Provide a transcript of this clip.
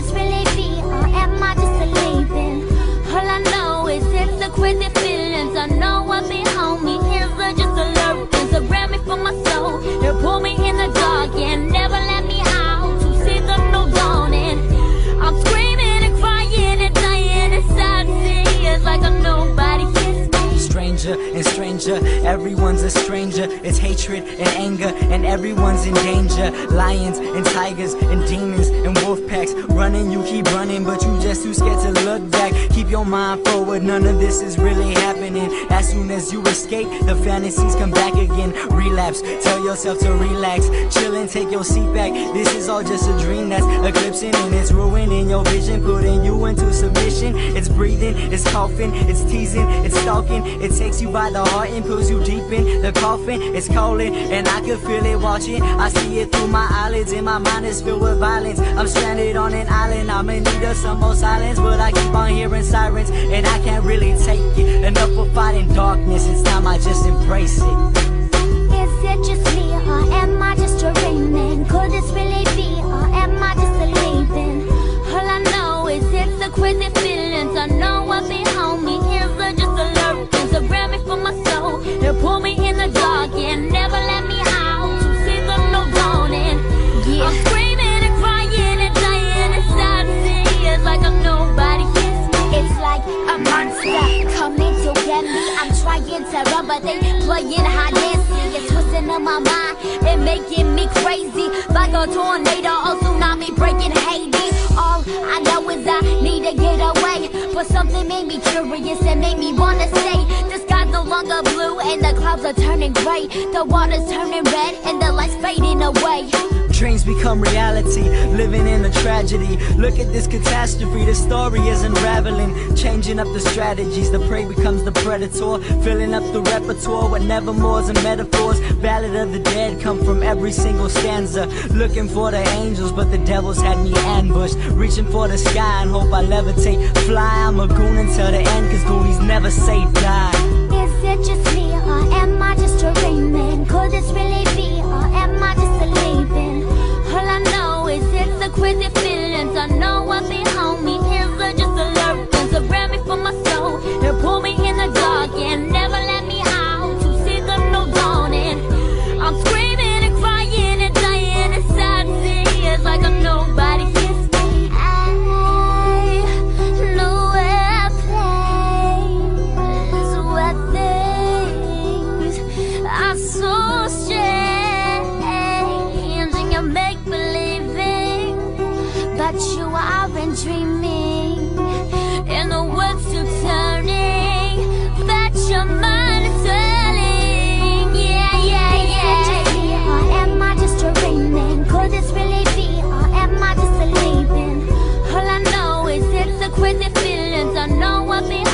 this really be, or am I just believing? All I know is it's a crazy feelings. I know I've been homie, is it just a lurking? Surround me for my soul, they pull me in the dark and never let me out to see the new dawning. I'm screaming and crying and dying inside. See, it's like a nobody hears me. Stranger and stranger, everyone's a stranger. It's hatred and anger, and everyone's in danger. Lions and tigers and demons and wolf packs. Running, you keep running, but you just too scared to look back. Keep your mind forward, none of this is really happening. As soon as you escape, the fantasies come back again. Relapse, tell yourself to relax. Chill and take your seat back. This is all just a dream that's eclipsing, and it's ruining your vision, putting you into submission. It's breathing, it's coughing, it's teasing, it's stalking. It takes you by the heart and pulls you deep in the coffin. It's calling, and I can feel it watching. I see it through my eyelids, and my mind is filled with violence. I'm stranded on an island, I'm in need of some more silence, but I keep on hearing sirens, and I can't really take it. Enough of fighting darkness, it's time I just embrace it. Is it just me, or am I just dreaming? Could this really be, or am I just believing? All I know is it's a crazy feelings. I know I've been homie, is it just a lurking? Surround me for my soul, they pull me in the dark and never let me out to see the new dawning. Yeah, I'm screaming and crying and dying inside. See, it's like I'm nobody hears me. It's like a monster coming to get me. I'm trying to run, but they playing hide and seek. It's twisting up my mind and making me crazy, like a tornado or tsunami breaking Haiti. All I know is I need to get away, but something made me curious and made me wanna stay. The sky's no longer blue and the clouds are turning gray. The water's turning red and the lights fading away. Dreams become reality, living in a tragedy. Look at this catastrophe, the story is unraveling. Changing up the strategies, the prey becomes the predator. Filling up the repertoire with nevermores and metaphors. Ballad of the dead come from every single stanza. Looking for the angels, but the devils had me ambushed. Reaching for the sky and hope I levitate. Fly, I'm a goon until the end, cause goonies never say die. Is it just me, or am I just dreaming? Could this really be, or am I just believing? All I know is it's a crazy feelings. I know I've been homie, is it just a lurking? Surround me for my soul, they pull me in the dark and never let me out to see the new dawning. I'm screaming and crying and dying inside. See, it's like I'm nobody hears me. I know where place where things are so strange and you make believing, but you aren't dreaming. And the words are turning, that your mind is turning. Yeah, yeah, yeah. Or am I just dreaming? Could this really be, or am I just believing? All I know is it's a crazy feelings. I know I've been